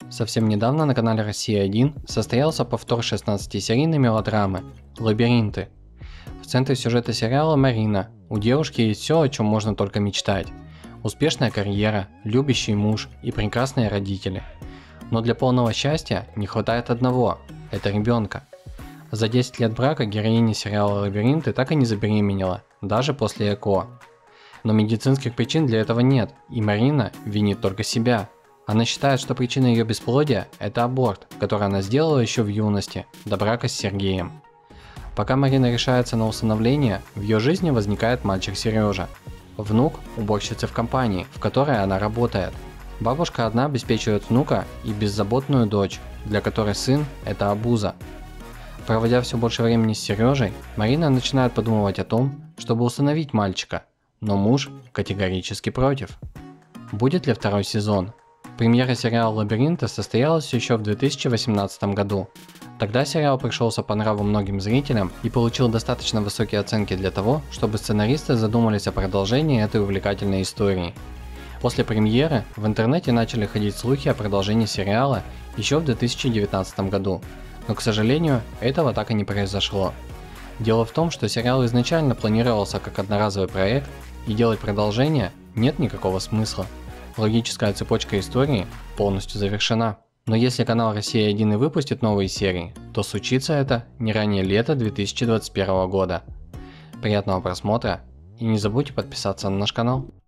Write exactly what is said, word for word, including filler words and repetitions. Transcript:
Совсем недавно на канале Россия один состоялся повтор шестнадцатисерийной мелодрамы «Лабиринты». В центре сюжета сериала Марина. У девушки есть все, о чем можно только мечтать. Успешная карьера, любящий муж и прекрасные родители. Но для полного счастья не хватает одного – это ребенка. За десять лет брака героиня сериала «Лабиринты» так и не забеременела, даже после ЭКО. Но медицинских причин для этого нет, и Марина винит только себя. Она считает, что причина ее бесплодия – это аборт, который она сделала еще в юности, до брака с Сергеем. Пока Марина решается на усыновление, в ее жизни возникает мальчик Сережа, внук уборщицы в компании, в которой она работает. Бабушка одна обеспечивает внука и беззаботную дочь, для которой сын – это обуза. Проводя все больше времени с Сережей, Марина начинает подумывать о том, чтобы усыновить мальчика, но муж категорически против. Будет ли второй сезон? Премьера сериала «Лабиринты» состоялась еще в две тысячи восемнадцатом году. Тогда сериал пришелся по нраву многим зрителям и получил достаточно высокие оценки для того, чтобы сценаристы задумались о продолжении этой увлекательной истории. После премьеры в интернете начали ходить слухи о продолжении сериала еще в две тысячи девятнадцатом году, но, к сожалению, этого так и не произошло. Дело в том, что сериал изначально планировался как одноразовый проект, и делать продолжение нет никакого смысла. Логическая цепочка истории полностью завершена. Но если канал Россия один и выпустит новые серии, то случится это не ранее лета две тысячи двадцать первого года. Приятного просмотра и не забудьте подписаться на наш канал.